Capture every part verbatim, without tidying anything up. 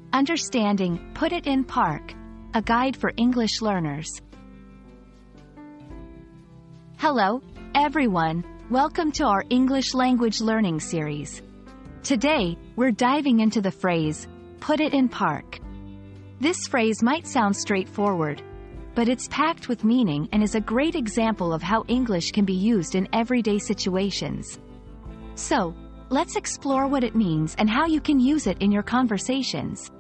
Understanding Put It in Park, a guide for English learners. Hello, everyone. Welcome to our English language learning series. Today, we're diving into the phrase, put it in park. This phrase might sound straightforward, but it's packed with meaning and is a great example of how English can be used in everyday situations. So, let's explore what it means and how you can use it in your conversations.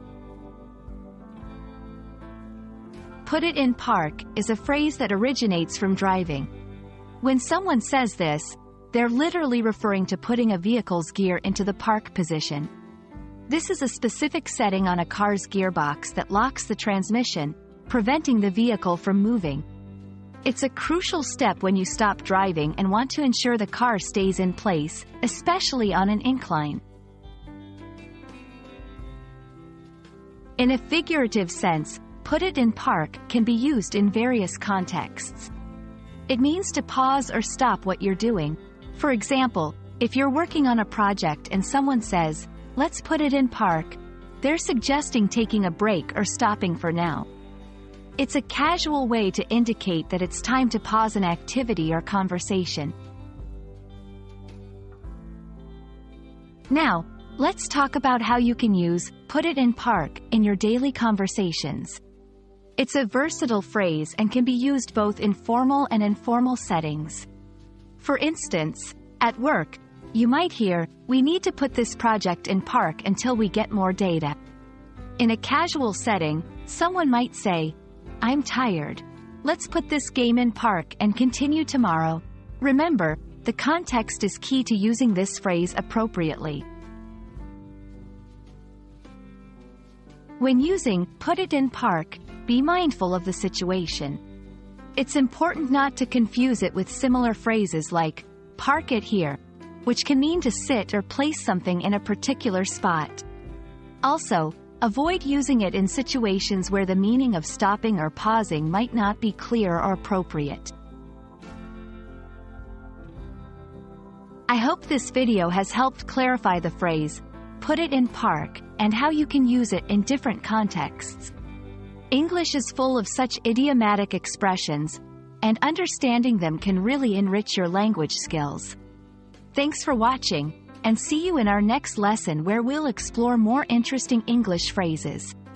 Put it in park is a phrase that originates from driving. When someone says this, they're literally referring to putting a vehicle's gear into the park position. This is a specific setting on a car's gearbox that locks the transmission, preventing the vehicle from moving. It's a crucial step when you stop driving and want to ensure the car stays in place, especially on an incline. In a figurative sense, put it in park can be used in various contexts. It means to pause or stop what you're doing. For example, if you're working on a project and someone says, "Let's put it in park," they're suggesting taking a break or stopping for now. It's a casual way to indicate that it's time to pause an activity or conversation. Now, let's talk about how you can use "put it in park" in your daily conversations. It's a versatile phrase and can be used both in formal and informal settings. For instance, at work, you might hear, "We need to put this project in park until we get more data." In a casual setting, someone might say, "I'm tired. Let's put this game in park and continue tomorrow." Remember, the context is key to using this phrase appropriately. When using "put it in park," be mindful of the situation. It's important not to confuse it with similar phrases like, "park it here," which can mean to sit or place something in a particular spot. Also, avoid using it in situations where the meaning of stopping or pausing might not be clear or appropriate. I hope this video has helped clarify the phrase, "put it in park," and how you can use it in different contexts. English is full of such idiomatic expressions, and understanding them can really enrich your language skills. Thanks for watching, and see you in our next lesson where we'll explore more interesting English phrases.